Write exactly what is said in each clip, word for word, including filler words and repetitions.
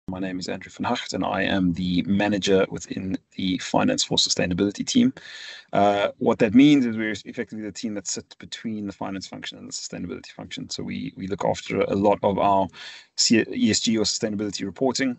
My name is Andrew van Haght, and I am the manager within the Finance for Sustainability team. Uh, what that means is we're effectively the team that sits between the finance function and the sustainability function. So we we look after a lot of our E S G or sustainability reporting,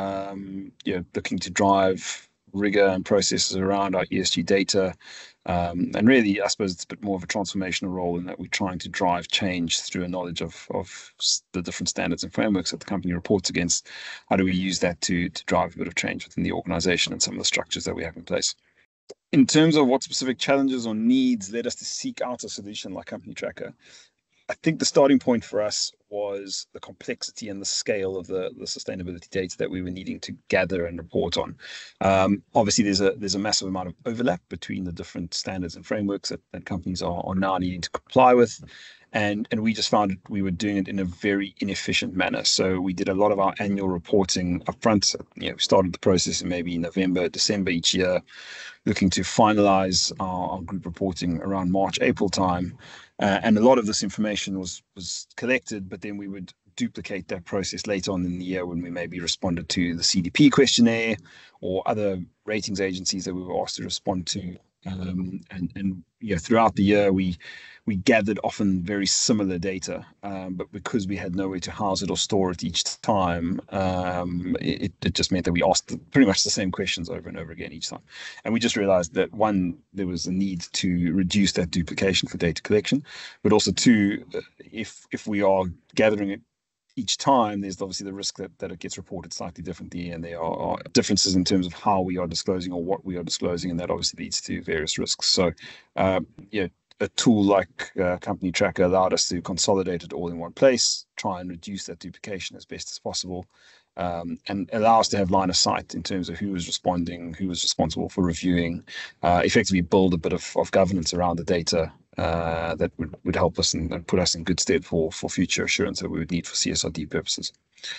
um, you know, looking to drive rigor and processes around our E S G data. Um, and really, I suppose it's a bit more of a transformational role in that we're trying to drive change through a knowledge of, of the different standards and frameworks that the company reports against. How do we use that to, to drive a bit of change within the organization and some of the structures that we have in place? In terms of what specific challenges or needs led us to seek out a solution like Company Tracker, I think the starting point for us was the complexity and the scale of the, the sustainability data that we were needing to gather and report on. Um, obviously, there's a there's a massive amount of overlap between the different standards and frameworks that, that companies are, are now needing to comply with. And, and we just found we were doing it in a very inefficient manner. So we did a lot of our annual reporting upfront. You know, we started the process in maybe November, December each year, looking to finalize our, our group reporting around March, April time. Uh, and a lot of this information was was collected, but then we would duplicate that process later on in the year when we maybe responded to the C D P questionnaire or other ratings agencies that we were asked to respond to. Um, and and yeah, throughout the year we we gathered often very similar data, um, but because we had no way to house it or store it each time, um, it, it just meant that we asked pretty much the same questions over and over again each time. And we just realized that, one, there was a need to reduce that duplication for data collection, but also two, if if we are gathering it each time, there's obviously the risk that, that it gets reported slightly differently, and there are, are differences in terms of how we are disclosing or what we are disclosing, and that obviously leads to various risks. So, uh, yeah, a tool like uh, Company Tracker allowed us to consolidate it all in one place, try and reduce that duplication as best as possible, um, and allow us to have line of sight in terms of who was responding, who was responsible for reviewing, uh, effectively build a bit of, of governance around the data uh, that would, would help us and, and put us in good stead for, for future assurance that we would need for C S R D purposes.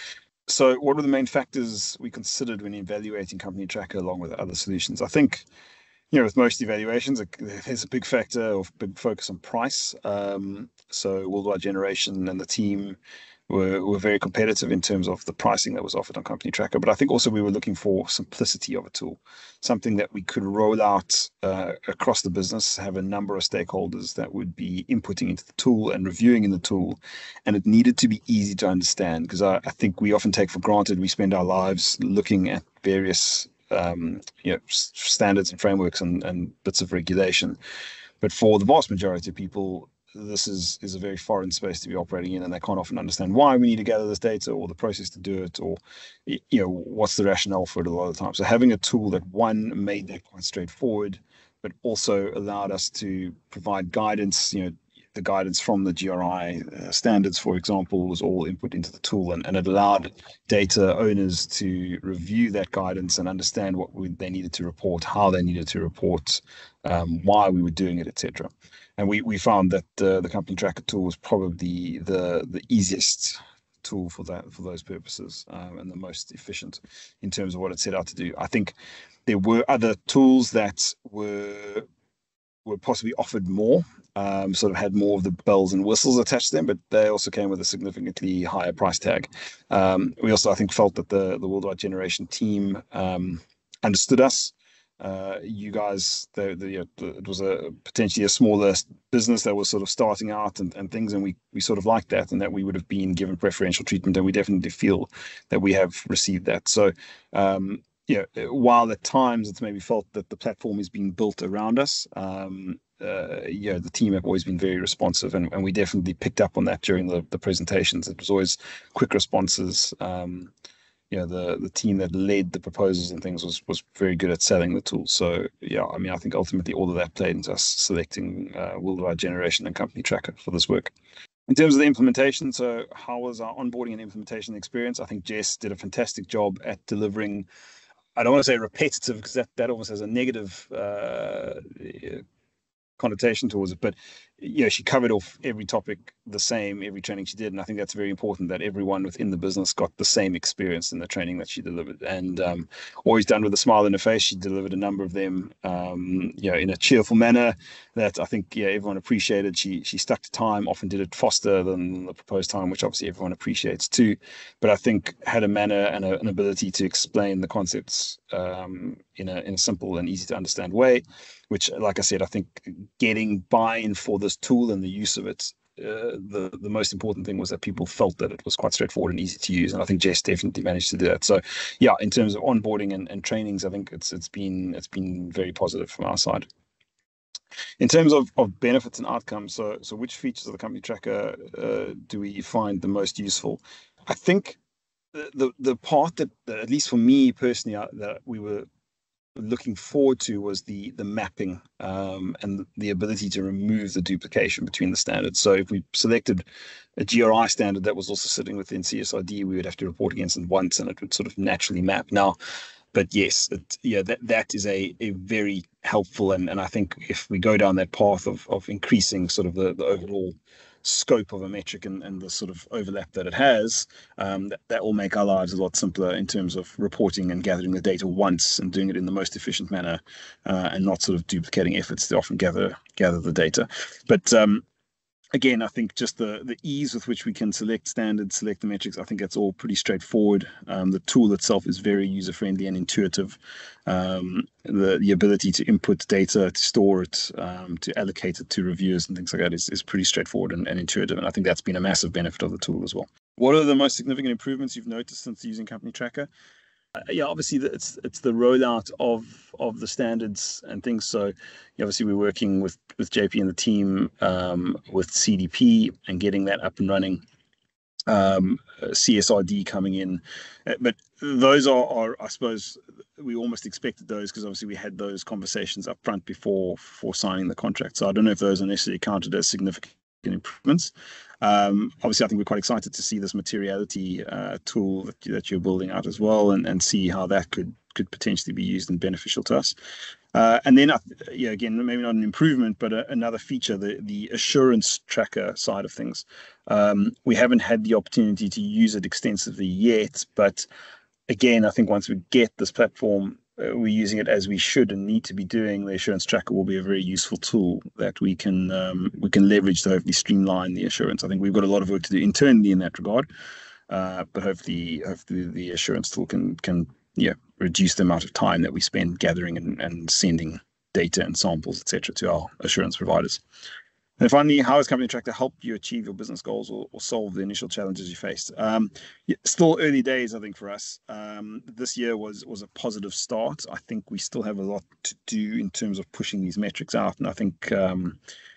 So what were the main factors we considered when evaluating Company Tracker along with other solutions? I think, you know, with most evaluations, there's a big factor of big focus on price. Um, so Worldwide Generation and the team were, were very competitive in terms of the pricing that was offered on Company Tracker. But I think also we were looking for simplicity of a tool, something that we could roll out uh, across the business, have a number of stakeholders that would be inputting into the tool and reviewing in the tool. And it needed to be easy to understand, because I, I think we often take for granted, we spend our lives looking at various Um, you know, standards and frameworks and, and bits of regulation. But for the vast majority of people, this is, is a very foreign space to be operating in, and they can't often understand why we need to gather this data or the process to do it, or, you know, what's the rationale for it a lot of the time. So having a tool that, one, made that quite straightforward, but also allowed us to provide guidance, you know, the guidance from the G R I uh, standards, for example, was all input into the tool, and, and it allowed data owners to review that guidance and understand what we, they needed to report, how they needed to report, um, why we were doing it, et cetera. And we, we found that uh, the Company Tracker tool was probably the the easiest tool for that for those purposes, um, and the most efficient in terms of what it set out to do. I think there were other tools that were were possibly offered more, um, sort of had more of the bells and whistles attached to them, but they also came with a significantly higher price tag. Um, we also, I think, felt that the, the Worldwide Generation team um, understood us. Uh, you guys, the, the, you know, it was a potentially a smaller business that was sort of starting out and, and things, and we, we sort of liked that, and that we would have been given preferential treatment, and we definitely feel that we have received that. So, um, yeah, while at times it's maybe felt that the platform is being built around us, um, uh, yeah, the team have always been very responsive, and, and we definitely picked up on that during the, the presentations. It was always quick responses. Um, you know, the the team that led the proposals and things was was very good at selling the tool. So yeah, I mean, I think ultimately all of that played into us selecting uh, Worldwide Generation and Company Tracker for this work. In terms of the implementation, so how was our onboarding and implementation experience? I think Jess did a fantastic job at delivering. I don't want to say repetitive, because that, that almost has a negative uh, connotation towards it, but you know, she covered off every topic the same, every training she did. And I think that's very important that everyone within the business got the same experience in the training that she delivered. And um, always done with a smile on her face. She delivered a number of them, um, you know, in a cheerful manner that I think, yeah, everyone appreciated. She she stuck to time, often did it faster than the proposed time, which obviously everyone appreciates too. But I think had a manner and a, an ability to explain the concepts um, in a in a simple and easy to understand way, which, like I said, I think getting buy-in for this tool and the use of it, uh, the the most important thing was that people felt that it was quite straightforward and easy to use, and I think Jess definitely managed to do that. So, yeah, in terms of onboarding and, and trainings, I think it's it's been it's been very positive from our side. In terms of, of benefits and outcomes, so so which features of the company tracker uh, do we find the most useful? I think the the, the part that, that, at least for me personally, uh, that we were looking forward to was the the mapping um, and the ability to remove the duplication between the standards. So if we selected a G R I standard that was also sitting within C S R D, we would have to report against it once, and it would sort of naturally map. Now, but yes, it, yeah, that that is a, a very helpful, and, and I think if we go down that path of of increasing sort of the, the overall scope of a metric and, and the sort of overlap that it has, um, that, that will make our lives a lot simpler in terms of reporting and gathering the data once and doing it in the most efficient manner, uh, and not sort of duplicating efforts to often gather gather the data. But um, again, I think just the the ease with which we can select standards, select the metrics, I think that's all pretty straightforward. Um, the tool itself is very user friendly and intuitive. Um, the the ability to input data, to store it, um, to allocate it to reviewers and things like that is, is pretty straightforward and, and intuitive. And I think that's been a massive benefit of the tool as well. What are the most significant improvements you've noticed since using Company Tracker? Uh, yeah, obviously the, it's it's the rollout of of the standards and things. So yeah, obviously we're working with with J P and the team um, with C D P and getting that up and running. Um, C S R D coming in, Uh, but those are, are I suppose we almost expected those because obviously we had those conversations up front before before signing the contract. So I don't know if those are necessarily counted as significant improvements. Um, obviously, I think we're quite excited to see this materiality uh, tool that, that you're building out as well, and, and see how that could could potentially be used and beneficial to us. Uh, and then, uh, yeah, again, maybe not an improvement, but a, another feature, the the assurance tracker side of things. Um, we haven't had the opportunity to use it extensively yet, but again, I think once we get this platform, uh, we're using it as we should and need to be doing. The assurance tracker will be a very useful tool that we can um, we can leverage to hopefully streamline the assurance. I think we've got a lot of work to do internally in that regard, uh, but hopefully, hopefully the assurance tool can can yeah reduce the amount of time that we spend gathering and, and sending data and samples, et cetera, to our assurance providers. And finally, how has Company Tracker helped you achieve your business goals or, or solve the initial challenges you faced? Um, yeah, still early days, I think, for us. Um, this year was was a positive start. I think we still have a lot to do in terms of pushing these metrics out. And I think um,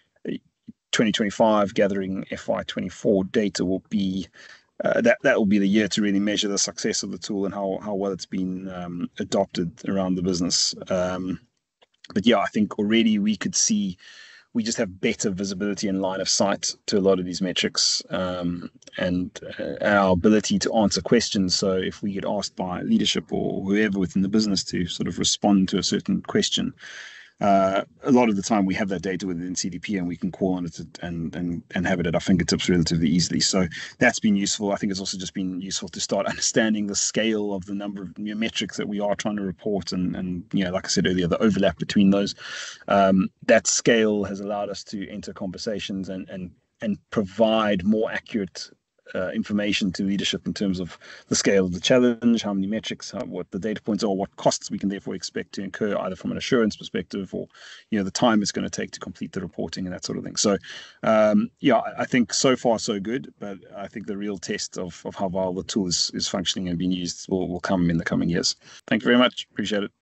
twenty twenty-five, gathering F Y twenty-four data will be Uh, that that will be the year to really measure the success of the tool and how how well it's been um, adopted around the business. Um, but yeah, I think already we could see we just have better visibility and line of sight to a lot of these metrics, um, and uh, our ability to answer questions. So if we get asked by leadership or whoever within the business to sort of respond to a certain question, Uh, a lot of the time we have that data within C D P and we can call on it and and and have it at our fingertips relatively easily. So that's been useful. I think it's also just been useful to start understanding the scale of the number of you know, metrics that we are trying to report, and and you know, like I said earlier, the overlap between those. Um, that scale has allowed us to enter conversations and and and provide more accurate Uh, information to leadership in terms of the scale of the challenge, how many metrics, how, what the data points are, what costs we can therefore expect to incur, either from an assurance perspective or you know the time it's going to take to complete the reporting and that sort of thing. So um, yeah, I think so far so good, but I think the real test of, of how well the tool is, is functioning and being used will, will come in the coming years. Thank you very much. Appreciate it.